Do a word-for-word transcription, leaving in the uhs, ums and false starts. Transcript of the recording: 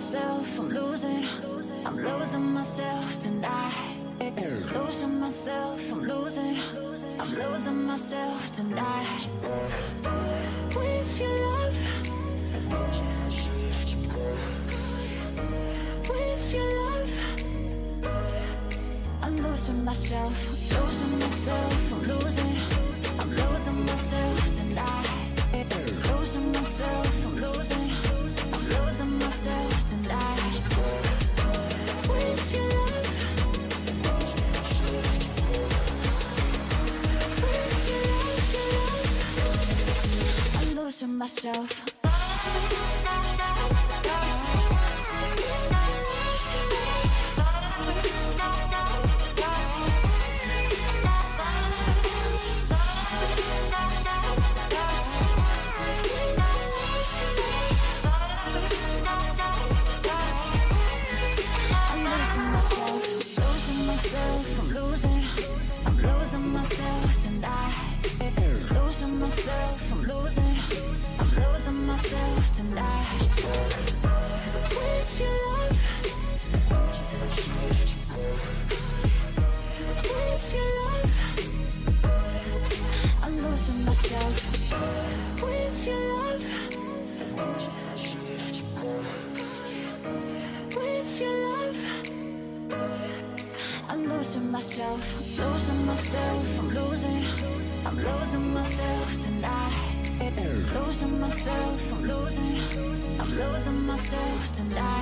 myself, I'm losing. I'm losing myself tonight. Losing myself, I'm losing. I'm losing myself tonight. With your love, with your love, I'm losing myself, losing myself, I'm losing. I'm losing myself tonight. Losing myself, I'm losing. I'm losing myself tonight. With your love, with your love, your love, I'm losing myself. I'm losing, I'm losing myself tonight. Losing myself, I'm losing. I'm losing myself tonight. With your love, with your love, I'm losing myself. With your love, with your love, I'm losing myself, losing myself, I'm losing. I'm losing myself tonight. Losing myself, I'm losing. I'm losing myself tonight.